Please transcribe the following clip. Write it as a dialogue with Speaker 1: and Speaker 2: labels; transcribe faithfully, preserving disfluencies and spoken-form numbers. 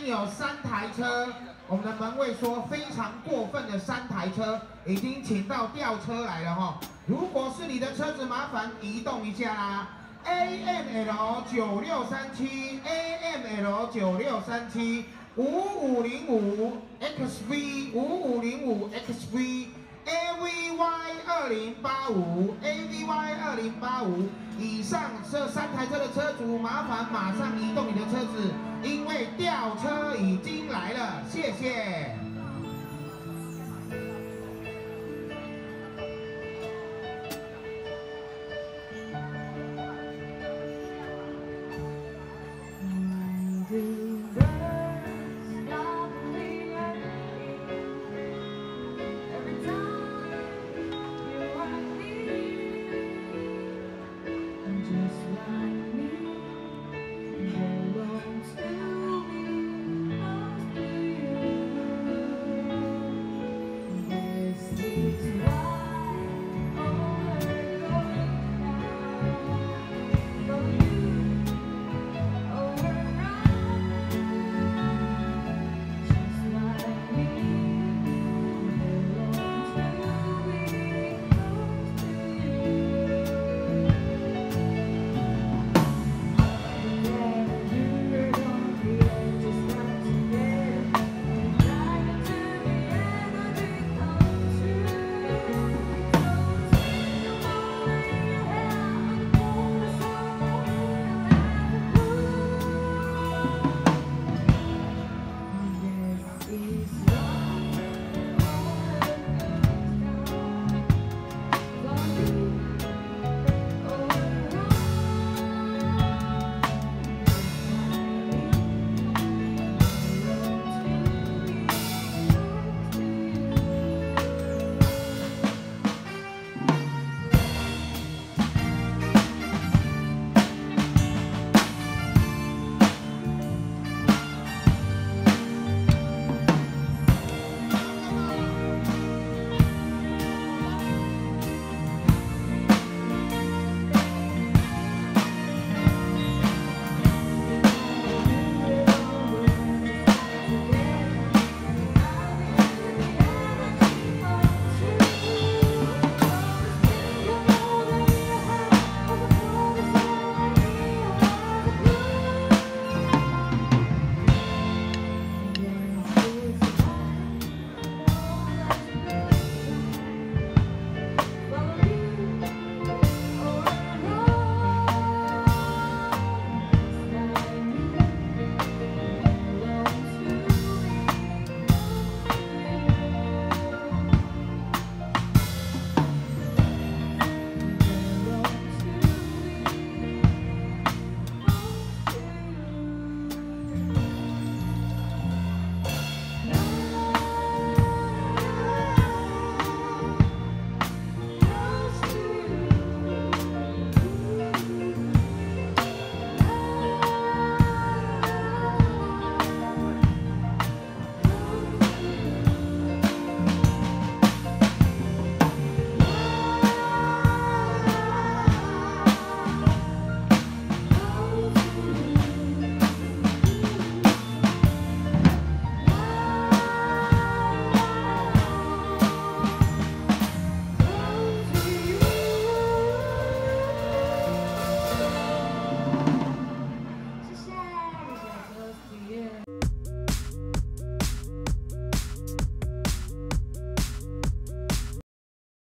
Speaker 1: 经有三台车，我们的门卫说非常过分的三台车已经请到吊车来了哈。如果是你的车子，麻烦移动一下啦。A M L 九六三七 A M L 九六三七五五零五 X V 五五零五 X V A V Y 二零八五 A V Y 二零八五以上这三台车的车主，麻烦马上移动你的车子，因为吊车已经来了，谢谢。